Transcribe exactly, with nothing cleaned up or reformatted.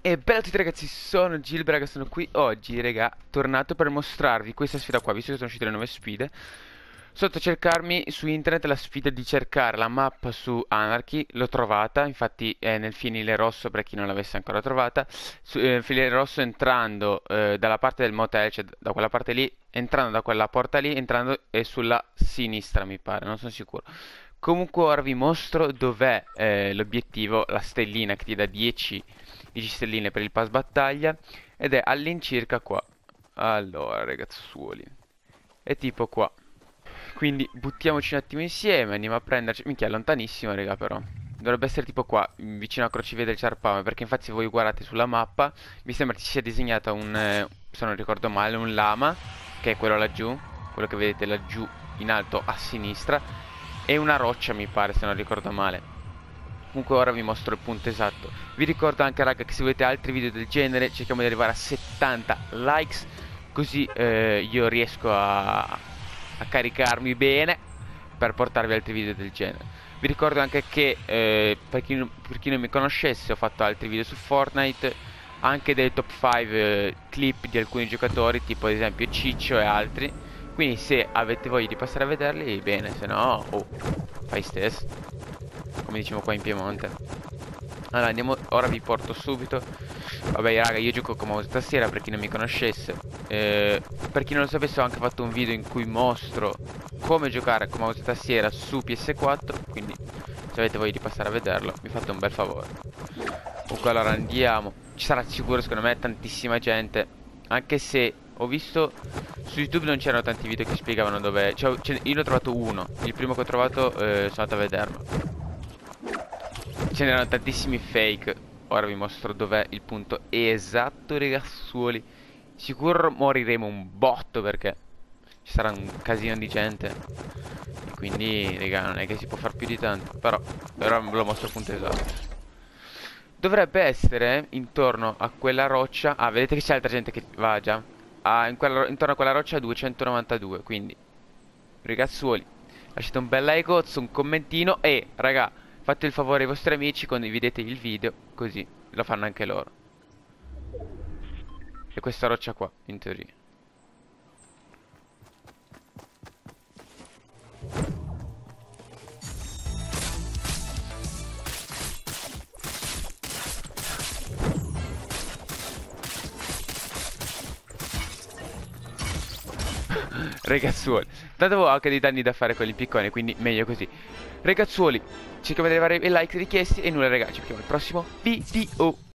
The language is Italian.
E bella a tutti ragazzi, sono Gilbert, raga, sono qui oggi, raga, tornato per mostrarvi questa sfida qua, visto che sono uscite le nuove sfide. Sotto cercarmi su internet la sfida di cercare la mappa su Anarchy, l'ho trovata, infatti è nel fienile rosso per chi non l'avesse ancora trovata. Su, eh, fienile rosso entrando eh, dalla parte del motel, cioè da quella parte lì, entrando da quella porta lì, entrando è sulla sinistra mi pare, non sono sicuro. Comunque ora vi mostro dov'è eh, l'obiettivo, la stellina che ti dà dieci dieci stelline per il pass battaglia ed è all'incirca qua. Allora ragazzuoli, è tipo qua. Quindi buttiamoci un attimo insieme, andiamo a prenderci. Minchia, è lontanissimo raga, però dovrebbe essere tipo qua, vicino a Crocevia del Ciarpame, perché infatti se voi guardate sulla mappa mi sembra ci sia disegnato un, eh, se non ricordo male, un lama, che è quello laggiù, quello che vedete laggiù in alto a sinistra, e una roccia mi pare, se non ricordo male. Comunque ora vi mostro il punto esatto. Vi ricordo anche raga che se volete altri video del genere cerchiamo di arrivare a settanta likes, così eh, io riesco a, a caricarmi bene per portarvi altri video del genere. Vi ricordo anche che eh, per, chi non, per chi non mi conoscesse ho fatto altri video su Fortnite, anche delle top cinque eh, clip di alcuni giocatori, tipo ad esempio Ciccio e altri. Quindi se avete voglia di passare a vederli, bene, se no, oh, fai stesso, come diciamo qua in Piemonte. Allora andiamo, ora vi porto subito. Vabbè raga, io gioco con mouse e tastiera per chi non mi conoscesse. eh, Per chi non lo sapesse ho anche fatto un video in cui mostro come giocare con mouse e tastiera su P S quattro, quindi se avete voglia di passare a vederlo mi fate un bel favore. Comunque allora andiamo. Ci sarà sicuro secondo me tantissima gente, anche se ho visto su YouTube non c'erano tanti video che spiegavano dove, cioè, io ne ho trovato uno. Il primo che ho trovato eh, sono andato a vederlo. Ce n'erano tantissimi fake. Ora vi mostro dov'è il punto esatto ragazzuoli. Sicuro moriremo un botto perché ci sarà un casino di gente, e quindi raga non è che si può far più di tanto. Però ora ve lo mostro il punto esatto. Dovrebbe essere intorno a quella roccia. Ah, vedete che c'è altra gente che va già. Ah, in quella, intorno a quella roccia duecentonovantadue. Quindi ragazzuoli, lasciate un bel like, un commentino e raga, fate il favore ai vostri amici, condividete il video, così lo fanno anche loro. E questa roccia qua, in teoria. Ragazzuoli, tanto avevo anche dei danni da fare con l'impiccone, quindi meglio così. Ragazzuoli, cerchiamo di arrivare ai like richiesti e nulla ragazzi, ci vediamo al prossimo video.